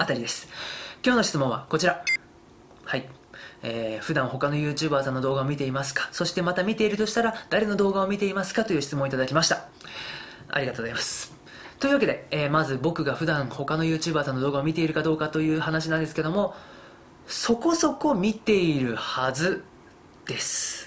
あたりです。今日の質問はこちら。はい。普段他の YouTuber さんの動画を見ていますか？そしてまた見ているとしたら誰の動画を見ていますか？という質問をいただきました。ありがとうございます。というわけで、まず僕が普段他の YouTuber さんの動画を見ているかどうかという話なんですけども、そこそこ見ているはずです。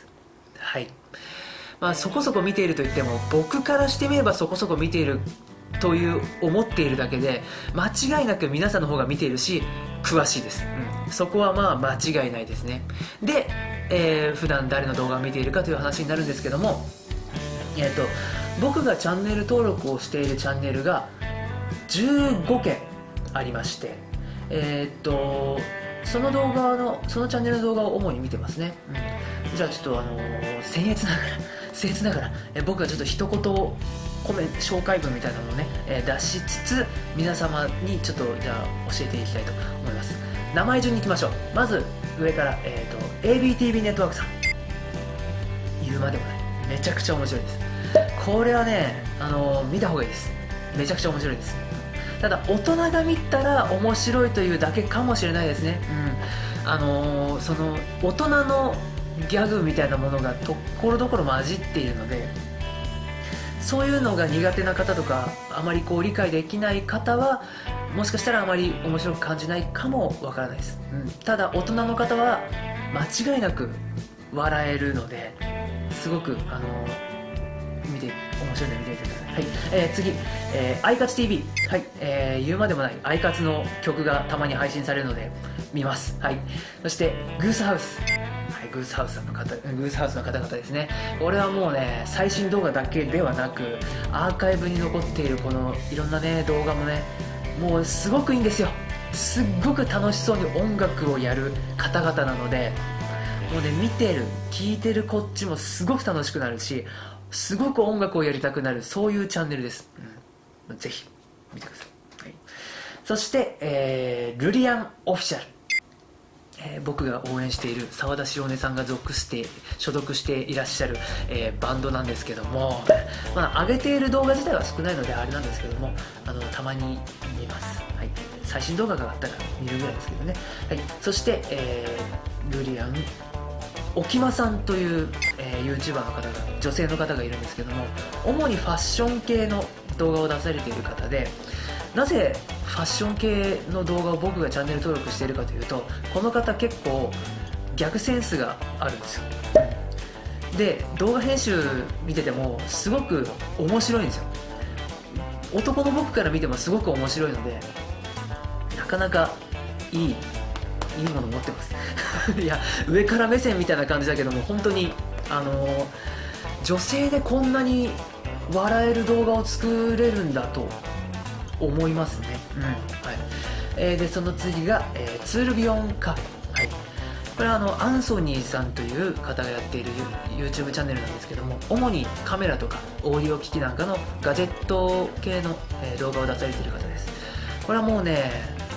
はい。そこそこ見ていると言っても、僕からしてみればそこそこ見ているという思っているだけで、間違いなく皆さんの方が見ているし詳しいです、そこは間違いないですね。で、普段誰の動画を見ているかという話になるんですけども、僕がチャンネル登録をしているチャンネルが15件ありまして、そのチャンネルの動画を主に見てますね、じゃあちょっと僭越ながら僕がちょっと一言紹介文みたいなのをね、出しつつ皆様にちょっとじゃあ教えていきたいと思います。名前順にいきましょう。まず上から、ABTV ネットワークさん、言うまでもない、めちゃくちゃ面白いです。これはね、見た方がいいです。めちゃくちゃ面白いです。ただ大人が見たら面白いというだけかもしれないですね。その大人のギャグみたいなものがところどころ混じっているので、そういうのが苦手な方とかあまり理解できない方はもしかしたらあまり面白く感じないかもわからないです、ただ大人の方は間違いなく笑えるのですごく面白いので見てみてください。はい、次、アイカツ TV、はい、言うまでもないアイカツの曲がたまに配信されるので見ます。はい、そしてグースハウス、グースハウスの方々ですね。これはもうね、最新動画だけではなくアーカイブに残っているこのいろんなね動画もね、もうすごくいいんですよ。すっごく楽しそうに音楽をやる方々なので、もうね、見てる聞いてるこっちもすごく楽しくなるし、すごく音楽をやりたくなる、そういうチャンネルです、ぜひ見てください。はい、そして、ルリアンオフィシャル、僕が応援している沢田しおねさんが所属していらっしゃる、バンドなんですけども、上げている動画自体は少ないのであれなんですけども、たまに見ます、はい、最新動画があったら見るぐらいですけどね。はい、そして、ルリアン沖間さんという、YouTuber の方が、女性の方がいるんですけども、主にファッション系の動画を出されている方で、なぜファッション系の動画を僕がチャンネル登録しているかというと、この方結構ギャグセンスがあるんですよ。で、動画編集見ててもすごく面白いんですよ。男の僕から見てもすごく面白いので、なかなかいいもの持ってますいや、上から目線みたいな感じだけども、本当に女性でこんなに笑える動画を作れるんだと思いますね。はい、でその次が、ツールビヨンカフェ、はい、これはアンソニーさんという方がやっている YouTube チャンネルなんですけども、主にカメラとかオーディオ機器なんかのガジェット系の、動画を出されている方です。これはもうね、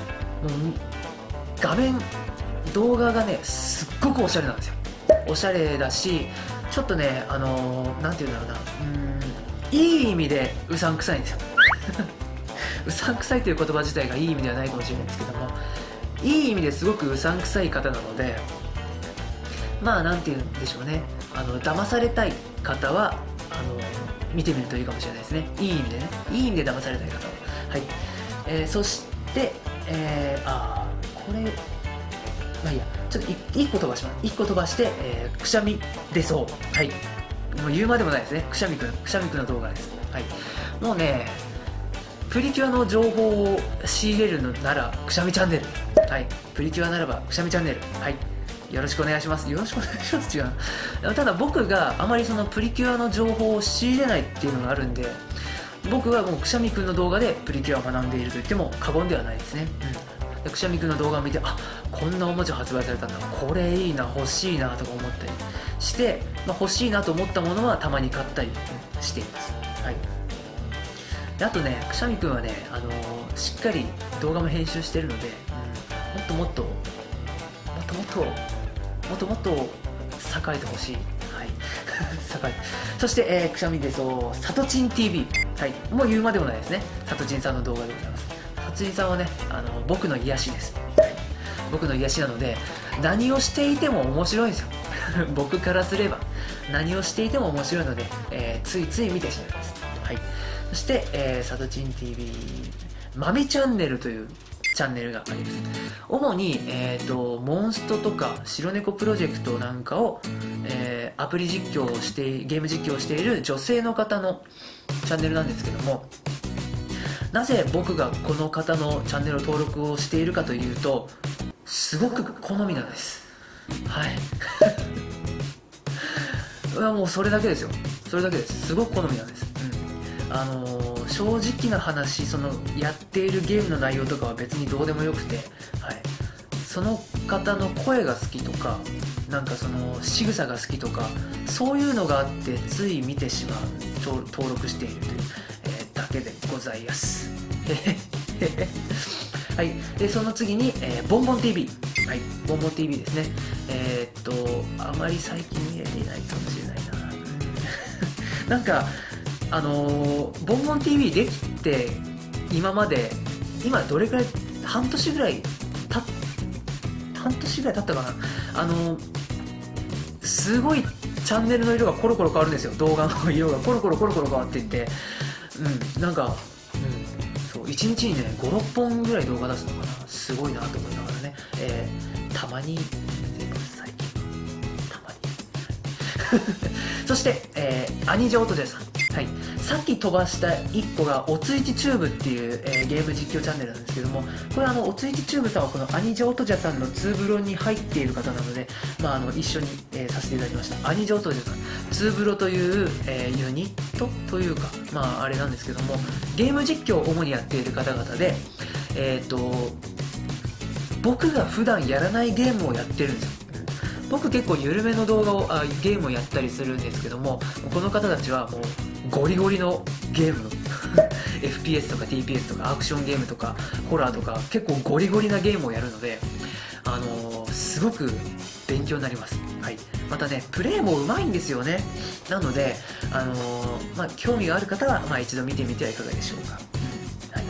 動画がねすっごくおしゃれなんですよ。おしゃれだし、ちょっとね、なんていうんだろうな、いい意味でうさんくさいんですようさんくさいという言葉自体がいい意味ではないかもしれないですけども、いい意味ですごくうさんくさい方なので、なんていうんでしょうね、騙されたい方は見てみるといいかもしれないですね。いい意味でね、いい意味で騙されたい方は。はい、そしてこれいいや、ちょっと1個飛ばして、くしゃみ出そう、はい、もう言うまでもないですね。くしゃみくんの動画です。はい、もうね、プリキュアの情報を仕入れるのならくしゃみチャンネル、はい、プリキュアならばくしゃみチャンネル、はい、よろしくお願いします。よろしくお願いします。違う、ただ僕があまりそのプリキュアの情報を仕入れないっていうのがあるんで、僕はもうくしゃみくんの動画でプリキュアを学んでいると言っても過言ではないですね。くしゃみくんの動画を見て、こんなおもちゃ発売されたんだ、これいいな、欲しいなとか思ったりして、欲しいなと思ったものはたまに買ったりしています。はい、であとね、くしゃみくんはね、しっかり動画も編集してるので、もっと栄えてほしい。はい、そして、くしゃみでさとちん TV、はい、もう言うまでもないですね。さとちんさんの動画でございます。さ達人さんはね、僕の癒しです。僕の癒しなので、何をしていても面白いんですよ僕からすれば何をしていても面白いので、ついつい見てしまいます。はい、そして、さとちん TV 豆チャンネルというチャンネルがあります。主に、モンストとか白猫プロジェクトなんかを、アプリ実況をしてゲーム実況をしている女性の方のチャンネルなんですけども、なぜ僕がこの方のチャンネル登録をしているかというと、すごく好みなんです。はいもうそれだけですよ。それだけです。すごく好みなんです。正直な話、そのやっているゲームの内容とかは別にどうでもよくて、はい、その方の声が好きとか、なんかその仕草が好きとか、そういうのがあってつい見てしまう、登録しているという、だけでございますはい、でその次に、ボンボン TV、はい、ボンボン TV ですね。あまり最近見れていないかもしれないななんかボンボン TV できて今どれくらい、半年ぐらい経ったかな。すごいチャンネルの色がコロコロ変わるんですよ。動画の色がコロコロ変わっていって、なんか、そう1日にね5、6本ぐらい動画出すのかな。すごいなと思いながらね、たまに出ます最近、たまにそして、兄上とジェさん、はい、さっき飛ばした1個がおついちチューブっていう、ゲーム実況チャンネルなんですけども、これおついちチューブさんはこの兄上とジャさんのツーブロに入っている方なので、一緒に、させていただきました。兄上とジャさんツーブロという、ユニットというか、あれなんですけども、ゲーム実況を主にやっている方々で、僕が普段やらないゲームをやってるんですよ。僕結構緩めの動画をゲームをやったりするんですけども、この方たちはもうゴリゴリのゲームFPS とか TPS とかアクションゲームとかホラーとか結構ゴリゴリなゲームをやるので、すごく勉強になります。はい、またねプレイもうまいんですよね。なので、興味がある方は、一度見てみてはいかがでしょうか。はい、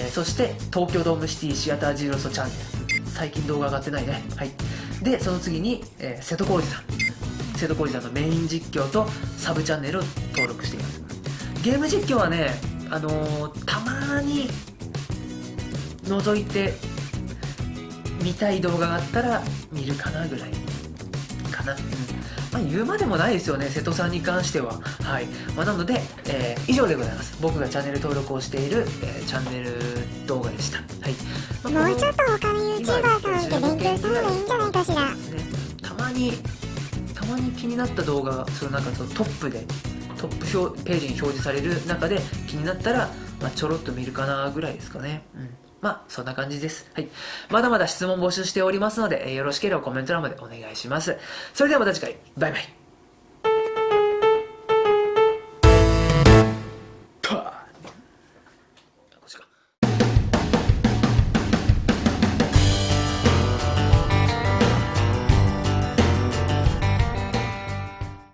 そして東京ドームシティシアタージーロストチャンネル、最近動画上がってないね。はい、でその次に、瀬戸康史さんのメイン実況とサブチャンネルを登録しています。ゲーム実況はね、たまに覗いて見たい動画があったら見るかなぐらいかな。言うまでもないですよね、瀬戸さんに関しては。はい、なので、以上でございます。僕がチャンネル登録をしている、チャンネル動画でした。はい、 もうちょっと他の YouTuber さん見て勉強した方がいいんじゃないかしら。 たまに気になった動画がトップページに表示される中で気になったら、ちょろっと見るかなぐらいですかね。そんな感じです。はい、まだまだ質問募集しておりますので、よろしければコメント欄までお願いします。それではまた次回、バイバイ。